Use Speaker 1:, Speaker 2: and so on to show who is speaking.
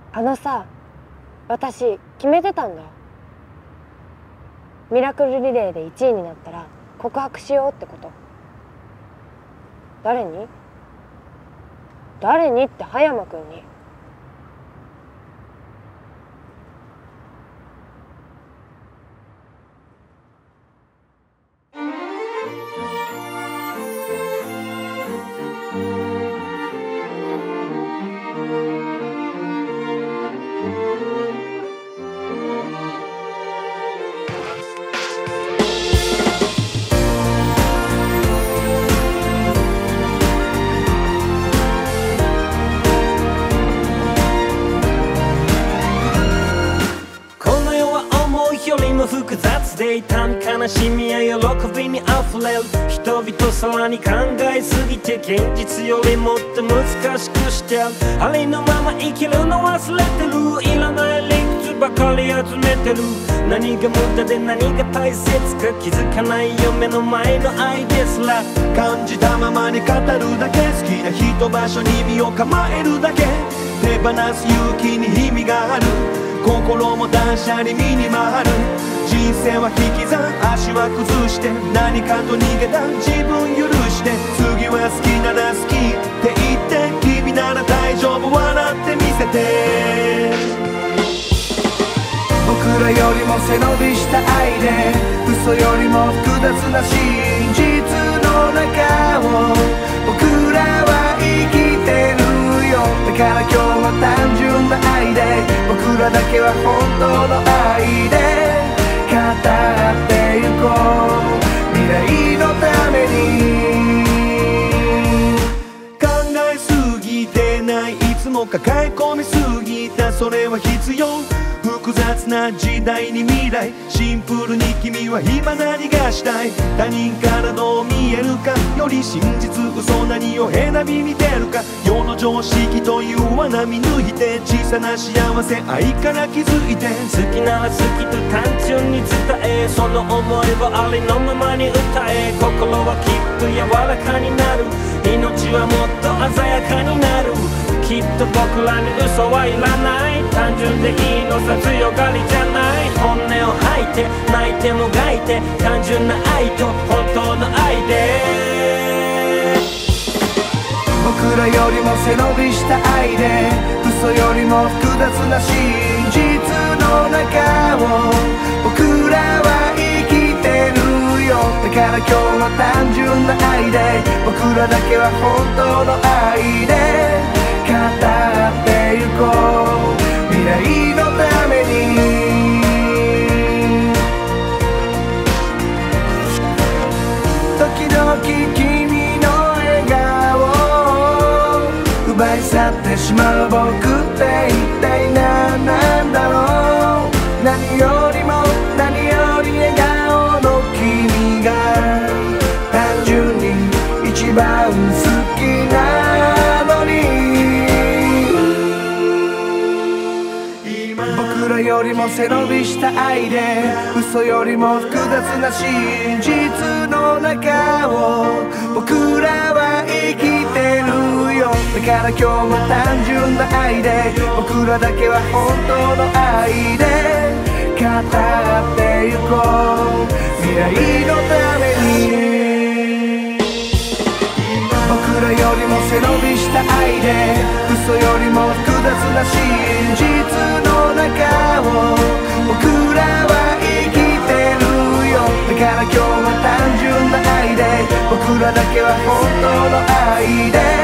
Speaker 1: あのさ、私決めてたんだ。ミラクルリレーで1位になったら告白しようってこと。誰に？誰にって葉山くんに。
Speaker 2: 複雑で痛み悲しみや喜びにあふれる人々さらに考えすぎて現実よりもっと難しくしてるありのまま生きるの忘れてるいらない理屈ばかり集めてる何が無駄で何が大切か気づかないよ目の前の愛ですら
Speaker 3: 感じたままに語るだけ好きな人場所に身を構えるだけ手放す勇気に意味がある心も断捨離身に回る人生は引き算足は崩して何かと逃げた自分許して次は好きなら好きって言って君なら大丈夫笑ってみせて僕らよりも背伸びした愛で嘘よりも複雑な真実の中を僕らは生きてるよだから今日は単純な愛で僕らだけは本当の愛で語ってゆこう未来のために考えすぎてないいつも抱え込みすぎたそれは必要複雑な時代に未来シンプルに君は今何がしたい他人からどう見えるかより真実嘘何を選び見てるか世の常識という罠見抜いて小さな幸せ愛から気づいて
Speaker 2: 好きなら好きと単純に伝えその思いをありのままに歌え心はきっと柔らかになる命はもっと鮮やかになるきっと僕らに嘘はいらない単純でいいのさ強がりじゃない本音を吐いて泣いてもがいて単純な愛と本当の愛で
Speaker 3: 僕らよりも背伸びした愛で嘘よりも複雑な真実の中を僕らは生きてるよだから今日は単純な愛で僕らだけは本当の愛で語ってゆこう未来のために時々君の笑顔奪い去ってしまう僕って一体何なんだろう何よりも何より笑顔の君が単純に一番好きなのに僕らよりも背伸びした愛で嘘よりも複雑な真実の中を僕らは生きてるよだから今日は単純な愛で僕らだけは本当の愛で語ってゆこう未来のために僕らよりも背伸びした愛で嘘よりも複雑な真実の中を僕らは生きてるよだから今日は単純な愛で僕らだけは本当の愛で